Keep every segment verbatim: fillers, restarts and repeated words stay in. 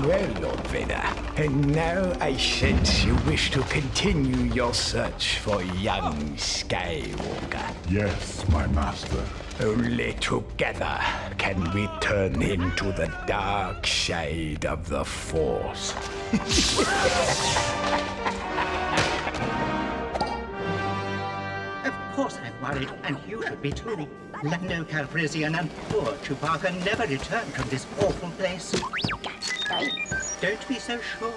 Well, Lord Vader, and now I sense you wish to continue your search for young Skywalker. Yes, my master. Only together can we turn him to the dark side of the Force. Of course I'm worried, and you should be too. Lando Calrissian and poor Chewbacca never returned from this awful place. Don't be so sure.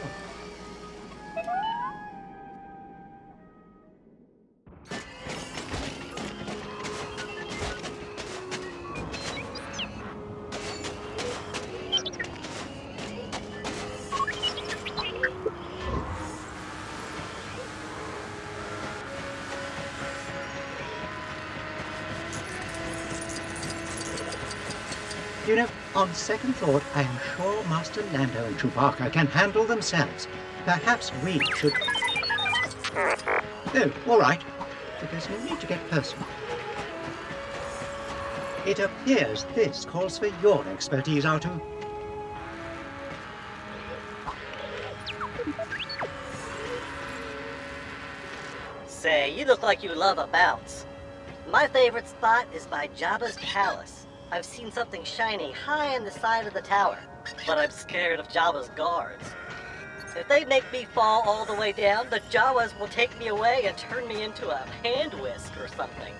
You know, on second thought, I am sure Master Lando and Chewbacca can handle themselves. Perhaps we should... Oh, all right. But there's no need to get personal. It appears this calls for your expertise, Artu. Say, you look like you love a bounce. My favorite spot is by Jabba's palace. I've seen something shiny high on the side of the tower, but I'm scared of Jabba's guards. If they make me fall all the way down, the Jawas will take me away and turn me into a hand whisk or something.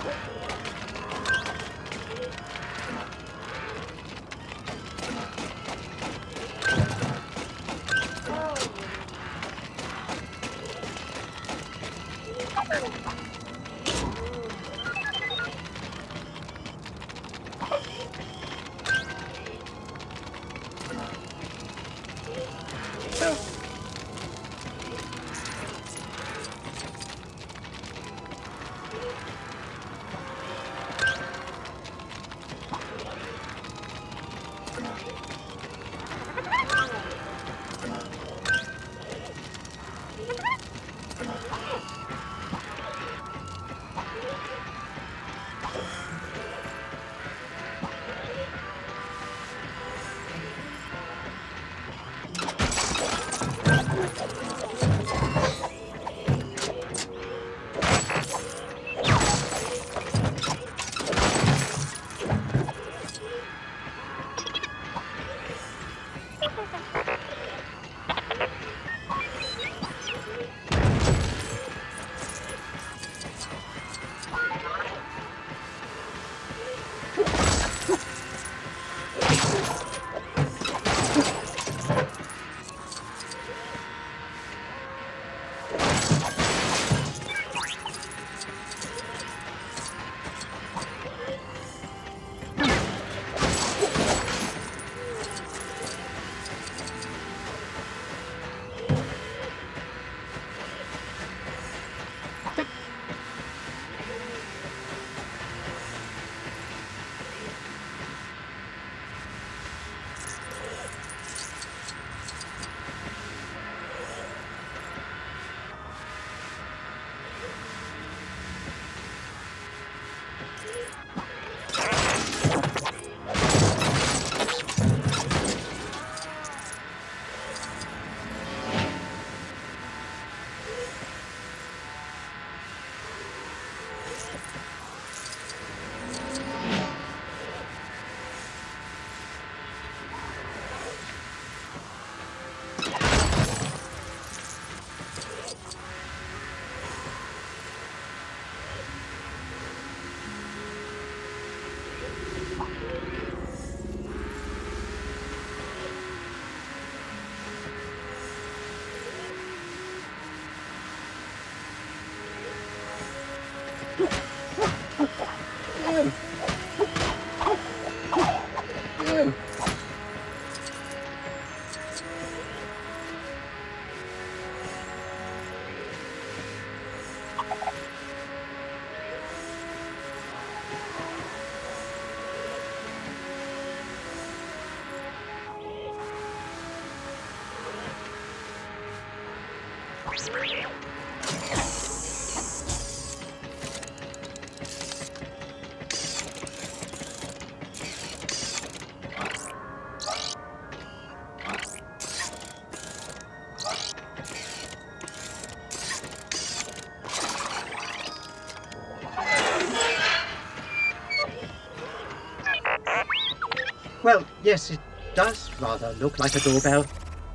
Well, yes, it does rather look like a doorbell.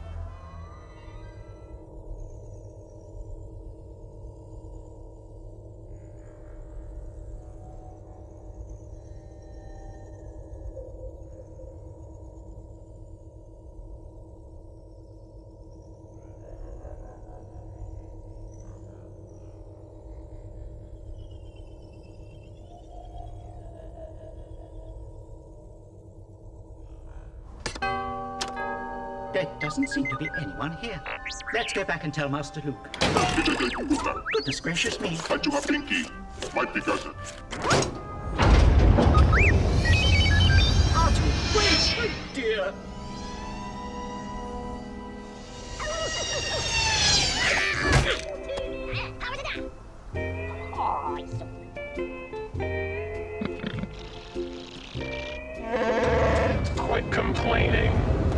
There doesn't seem to be anyone here. Let's go back and tell Master Luke. Goodness gracious me. Might be cousin. Artie, wait, oh dear. Quit complaining.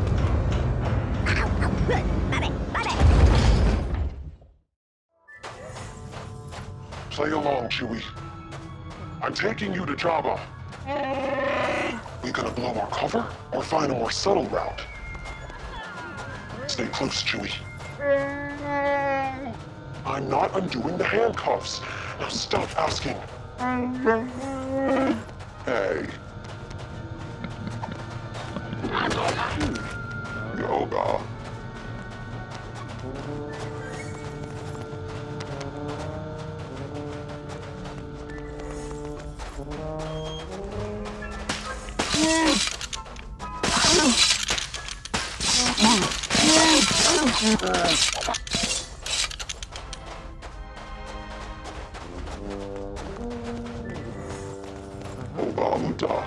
Play along, Chewie. I'm taking you to Jabba. We gonna blow our cover or find a more subtle route? Stay close, Chewie. I'm not undoing the handcuffs. Now stop asking. Hey. Yoga. Oba Muta.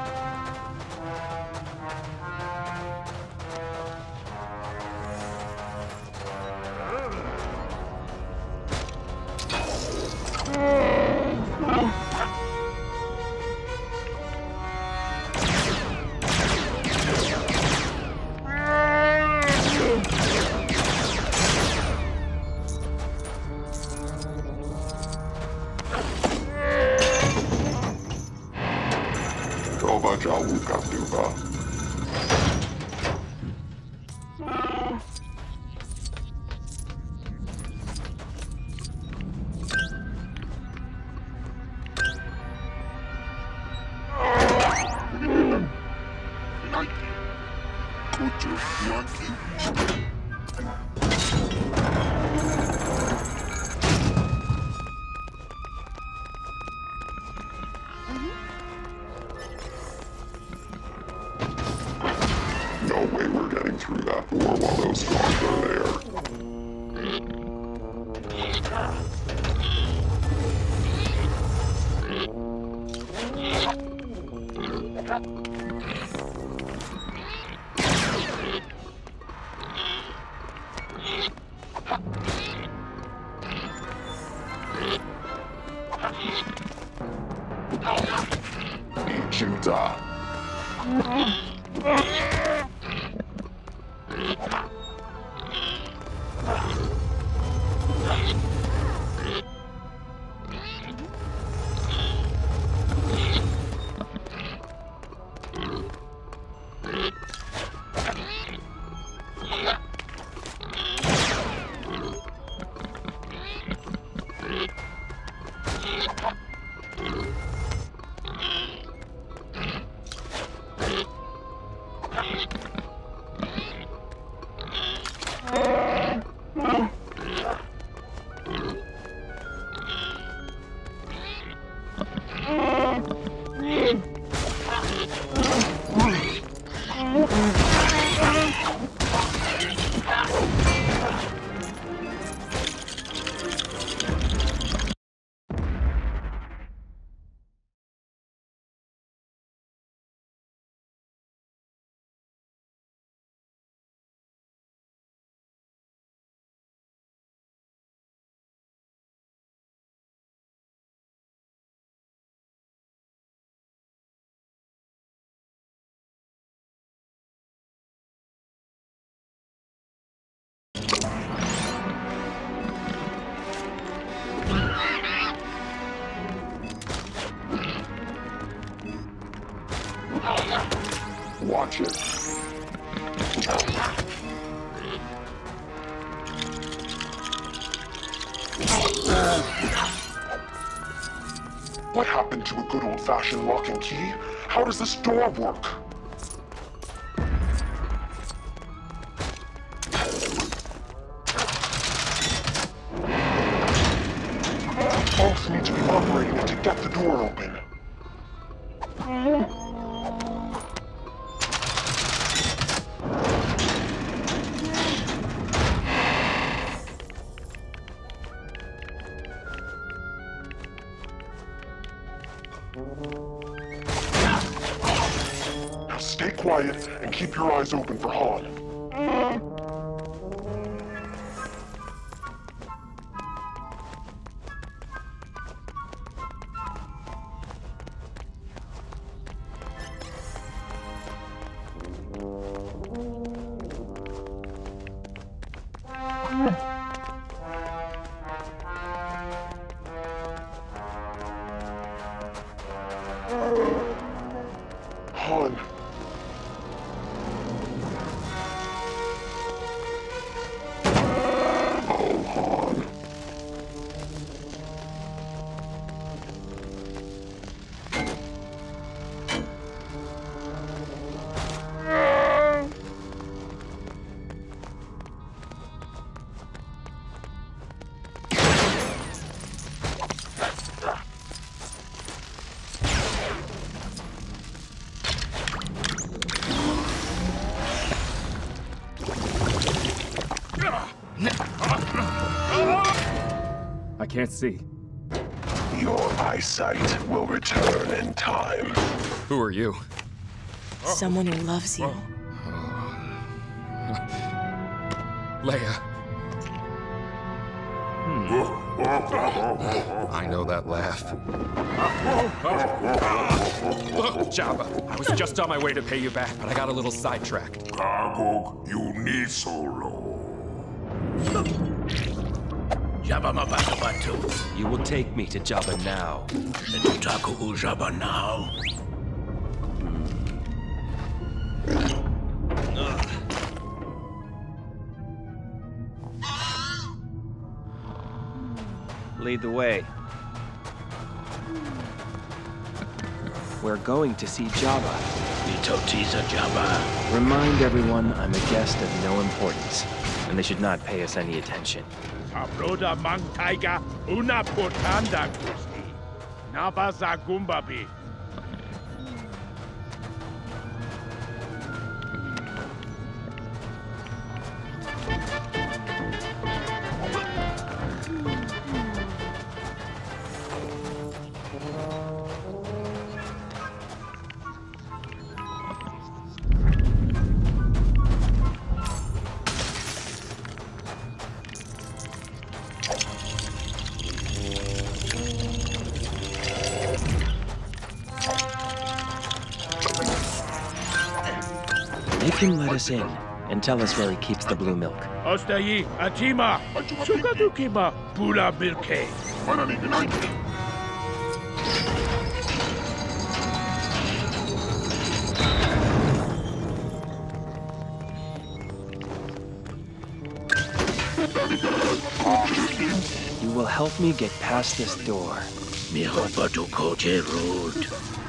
Oba Jawuka Duba. No way we're getting through that door while those guards are there. Ichuta. Watch it. What happened to a good old-fashioned lock and key? How does this door work? Both need to be operating it to get the door open. Now stay quiet and keep your eyes open for Han. Han. Oh, Han. can't see. Your eyesight will return in time. Who are you? Someone who loves you. Leia. Hmm. I know that laugh. Look, Jabba, I was just on my way to pay you back, but I got a little sidetracked. Kagok, you need solo. Jabba Mabatu. You will take me to Jabba now. Taku Jabba now. Lead the way. We're going to see Jabba. Mitotiza Jabba. Remind everyone I'm a guest of no importance, and they should not pay us any attention. Abroda mang taiga una portanda gusti. Nabaza gumbabi. Make him let us in and tell us where he keeps the blue milk. Ostayi Ajima Sukadukiba Pula Milke. You will help me get past this door. Mihopatu Koje Road.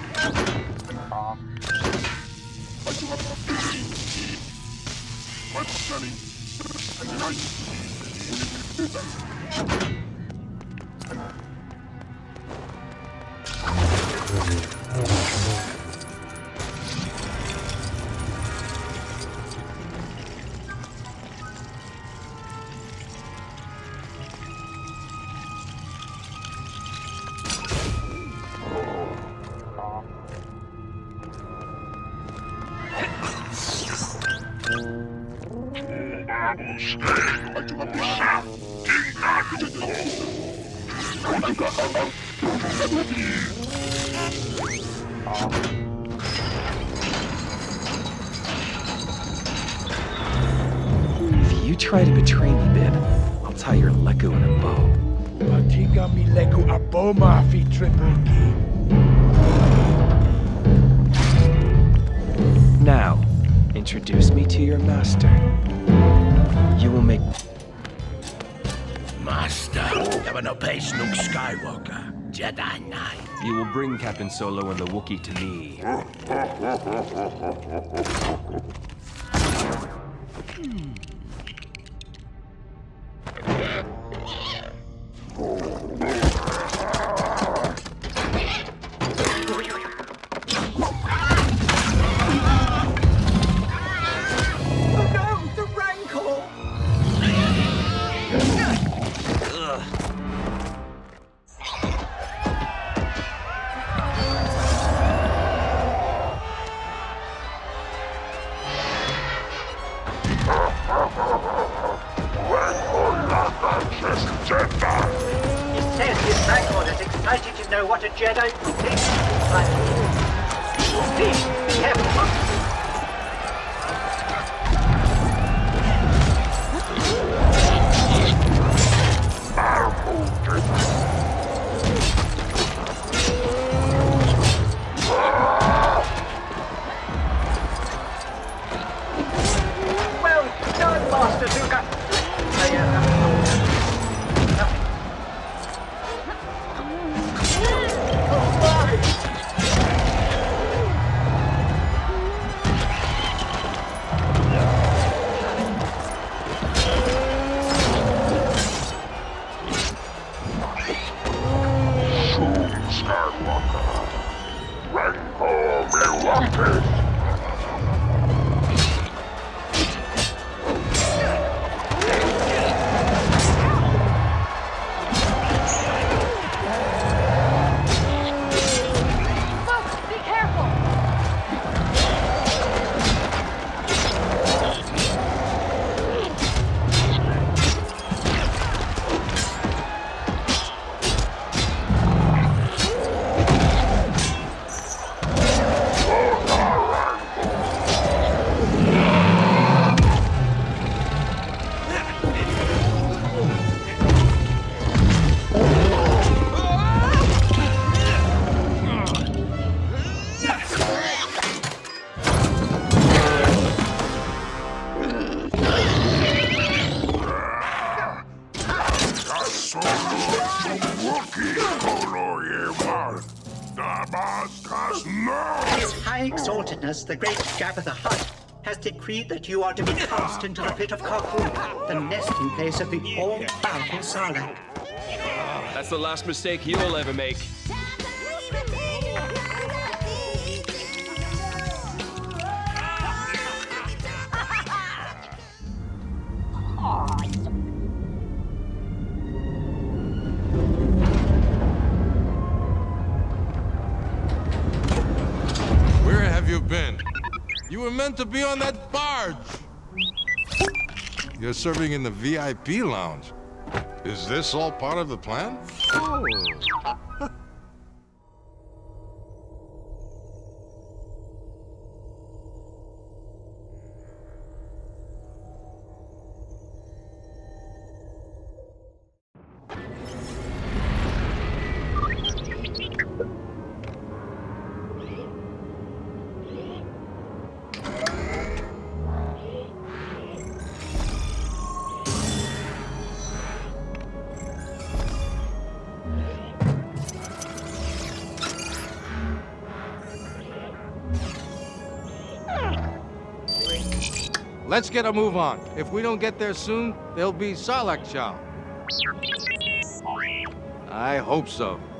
If you try to betray me, Bib, I'll tie your leku in a bow. Atiga mi leku aboma fi tripleki. Now, introduce me to your master. You will make... Master, Jabba no pace Luke Skywalker. Jedi Knight. You will bring Captain Solo and the Wookiee to me. It says his Rancor is excited to know what a Jedi is. But... Steve, be careful. Well done, Master Zuka. Skywalker. Rancor Milwaukee. Jabba's cast now! His High Exaltedness, the great Jabba the Hutt, has decreed that you are to be cast into the pit of Carcoon, the nesting place of the all-powerful Sarlacc. That's the last mistake you'll ever make. Where have you been? You were meant to be on that barge. You're serving in the V I P lounge. Is this all part of the plan? Oh. Let's get a move on. If we don't get there soon, there'll be Sarlacc chow. I hope so.